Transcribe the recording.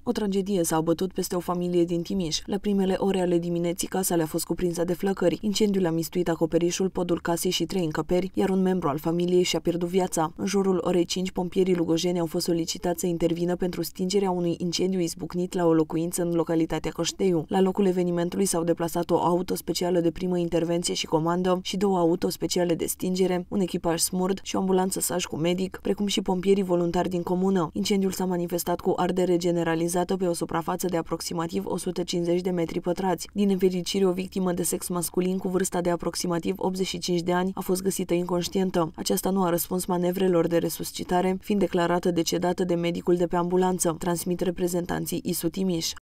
O tragedie s-a abătut peste o familie din Timiș. La primele ore ale dimineții, casa le-a fost cuprinsă de flăcări. Incendiul a mistuit acoperișul, podul casei și 3 încăperi, iar un membru al familiei și-a pierdut viața. În jurul orei 5, pompierii lugojeni au fost solicitați să intervină pentru stingerea unui incendiu izbucnit la o locuință în localitatea Coșteiu. La locul evenimentului s-au deplasat o auto specială de primă intervenție și comandă și 2 auto speciale de stingere, un echipaj SMURD și o ambulanță SAJ cu medic, precum și pompierii voluntari din comună. Incendiul s-a manifestat cu ardere generalizată pe o suprafață de aproximativ 150 de metri pătrați. Din nefericire, o victimă de sex masculin cu vârsta de aproximativ 85 de ani a fost găsită inconștientă. Aceasta nu a răspuns manevrelor de resuscitare, fiind declarată decedată de medicul de pe ambulanță, transmit reprezentanții ISU Timiș.